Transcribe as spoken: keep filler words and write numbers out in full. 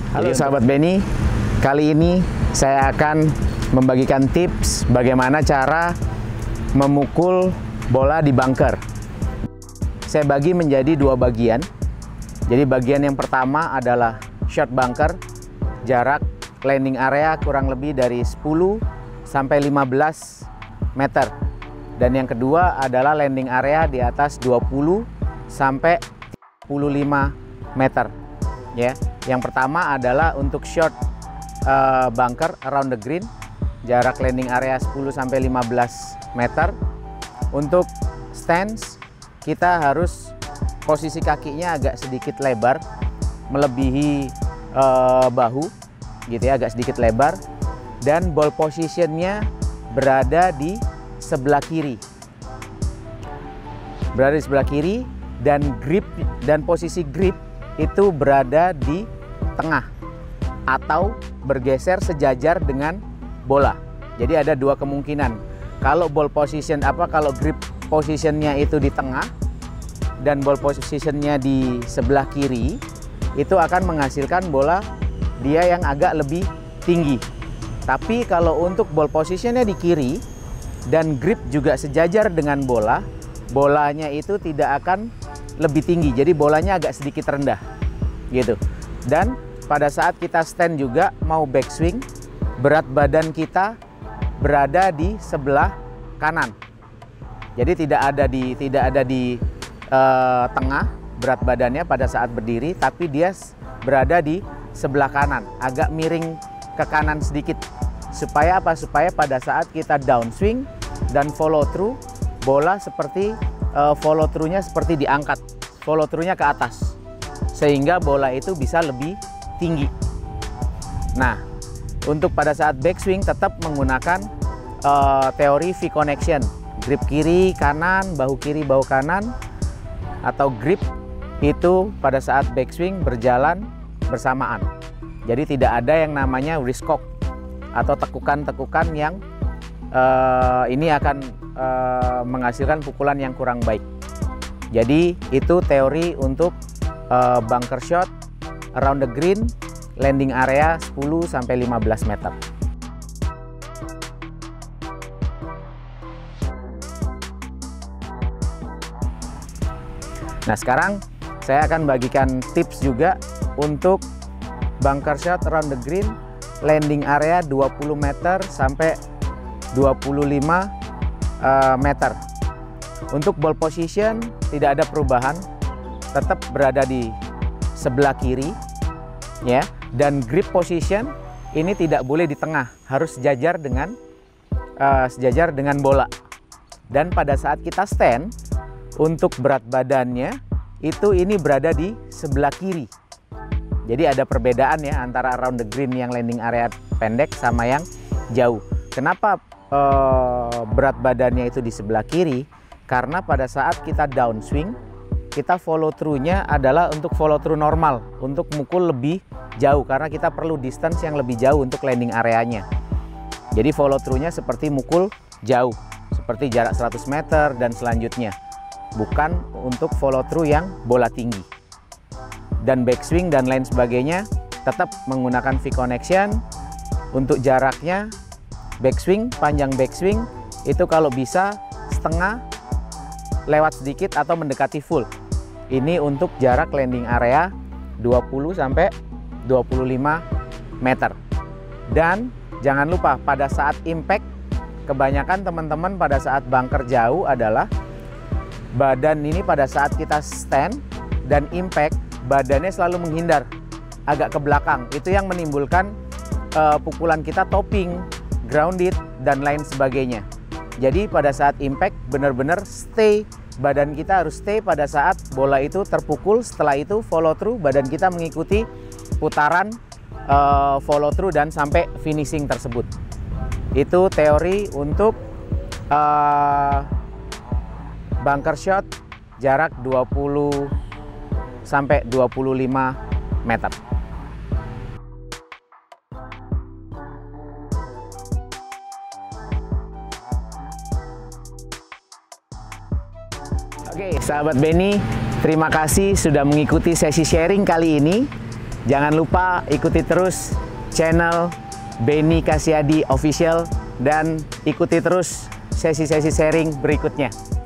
Halo sahabat Benny, kali ini saya akan membagikan tips bagaimana cara memukul bola di bunker. Saya bagi menjadi dua bagian. Jadi bagian yang pertama adalah short bunker, jarak landing area kurang lebih dari sepuluh sampai lima belas meter. Dan yang kedua adalah landing area di atas dua puluh sampai tiga puluh lima meter. Ya, yang pertama adalah untuk short uh, bunker around the green, jarak landing area sepuluh sampai lima belas meter. Untuk stance, kita harus posisi kakinya agak sedikit lebar, melebihi uh, bahu, gitu ya, agak sedikit lebar. Dan ball positionnya berada di sebelah kiri, berada di sebelah kiri, dan grip dan posisi grip itu berada di tengah atau bergeser sejajar dengan bola. Jadi ada dua kemungkinan. Kalau ball position apa kalau grip positionnya itu di tengah dan ball positionnya di sebelah kiri, itu akan menghasilkan bola dia yang agak lebih tinggi. Tapi kalau untuk ball positionnya di kiri dan grip juga sejajar dengan bola, bolanya itu tidak akan lebih tinggi, jadi bolanya agak sedikit rendah gitu. Dan pada saat kita stand juga mau backswing, berat badan kita berada di sebelah kanan. Jadi tidak ada di tidak ada di uh, tengah berat badannya pada saat berdiri, tapi dia berada di sebelah kanan, agak miring ke kanan sedikit. Supaya apa? Supaya pada saat kita downswing dan follow through, bola seperti uh, follow through-nya seperti diangkat, follow through-nya ke atas, sehingga bola itu bisa lebih tinggi. Nah, untuk pada saat backswing tetap menggunakan uh, teori V connection, grip kiri kanan, bahu kiri bahu kanan, atau grip itu pada saat backswing berjalan bersamaan. Jadi tidak ada yang namanya wrist cock atau tekukan-tekukan yang uh, ini akan uh, menghasilkan pukulan yang kurang baik. Jadi itu teori untuk uh, bunker shot around the green, landing area sepuluh sampai lima belas meter. Nah, sekarang saya akan bagikan tips juga untuk bunker shot around the green, landing area dua puluh meter sampai dua puluh lima meter. Untuk ball position tidak ada perubahan, tetap berada di sebelah kiri, ya. Dan grip position ini tidak boleh di tengah, harus sejajar dengan uh, sejajar dengan bola. Dan pada saat kita stand, untuk berat badannya itu ini berada di sebelah kiri. Jadi ada perbedaan ya antara around the green yang landing area pendek sama yang jauh. Kenapa uh, berat badannya itu di sebelah kiri? Karena pada saat kita downswing, kita follow through-nya adalah untuk follow through normal, untuk mukul lebih jauh, karena kita perlu distance yang lebih jauh untuk landing areanya. Jadi follow through-nya seperti mukul jauh, seperti jarak seratus meter dan selanjutnya, bukan untuk follow through yang bola tinggi. Dan backswing dan lain sebagainya tetap menggunakan V connection. Untuk jaraknya backswing, panjang backswing itu kalau bisa setengah, lewat sedikit atau mendekati full. Ini untuk jarak landing area dua puluh sampai dua puluh lima meter. Dan jangan lupa pada saat impact, kebanyakan teman-teman pada saat bunker jauh adalah badan ini pada saat kita stand dan impact, badannya selalu menghindar agak ke belakang. Itu yang menimbulkan uh, pukulan kita topping, grounded, dan lain sebagainya. Jadi pada saat impact benar-benar stay, badan kita harus stay pada saat bola itu terpukul. Setelah itu follow through, badan kita mengikuti putaran uh, follow through dan sampai finishing tersebut. Itu teori untuk uh, bunker shot jarak dua puluh sampai dua puluh lima meter. Oke, sahabat Benny, terima kasih sudah mengikuti sesi sharing kali ini. Jangan lupa ikuti terus channel Benny Casyadi Official dan ikuti terus sesi-sesi sharing berikutnya.